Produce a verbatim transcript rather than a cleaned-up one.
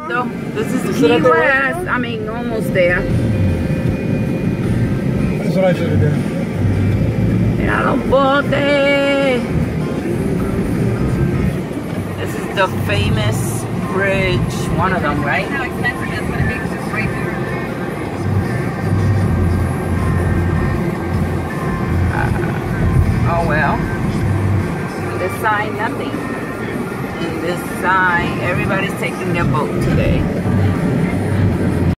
No, this is Key West. I mean, almost there. That's what I should have done. Mira los botes. This is the famous bridge. One of them, right? How expensive it is, but it makes it right here. Uh, oh well. This sign, nothing. And this sign, everybody's taking their boat today.